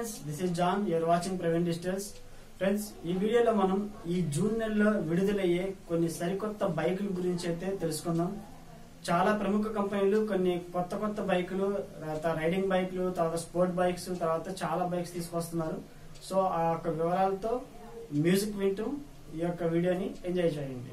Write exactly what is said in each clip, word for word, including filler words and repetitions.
Friends, this is John. You're watching Praveen digitals. Friends, ఈ వీడియోలో మనం ఈ జూన్ నెలలో విడుదలయ్యే కొన్ని సరికొత్త బైకుల గురించి అయితే తెలుసుకుందాం. చాలా ప్రముఖ కంపెనీలు కొన్ని కొత్త కొత్త బైకులు, తర్వాత రైడింగ్ బైకులు, తర్వాత స్పోర్ట్ బైక్స్, తర్వాత చాలా బైక్స్ తీసుకొస్తున్నారు. సో ఆ యొక్క వివరాలతో మ్యూజిక్ వింటూ ఈ యొక్క వీడియోని ఎంజాయ్ చేయండి.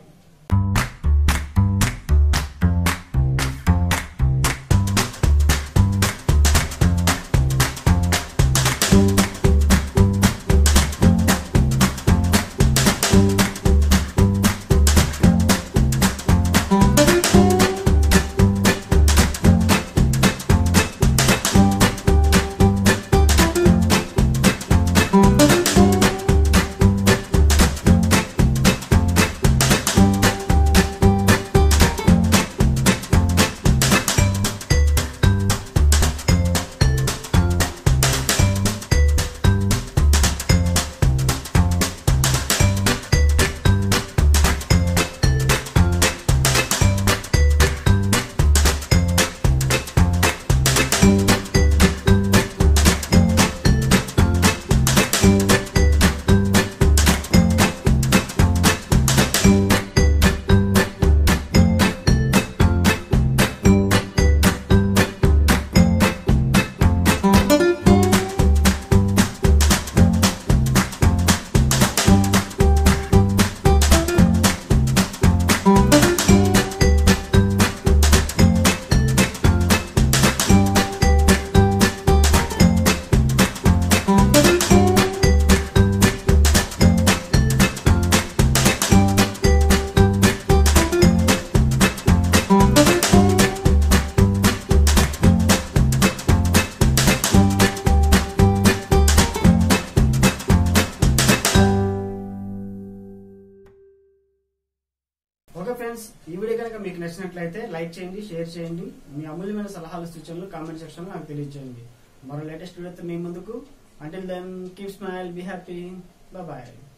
ఓకే ఫ్రెండ్స్, ఈ వీడియో కనుక మీకు నచ్చినట్లయితే లైక్ చేయండి, షేర్ చేయండి. మీ అమూల్యమైన సలహాలు సూచనలు కామెంట్ సెక్షన్ లో నాకు తెలియజేయండి. మరో లేటెస్ట్ వీడియోతో మీ ముందుకు. Until then, keep smile, be happy, bye bye.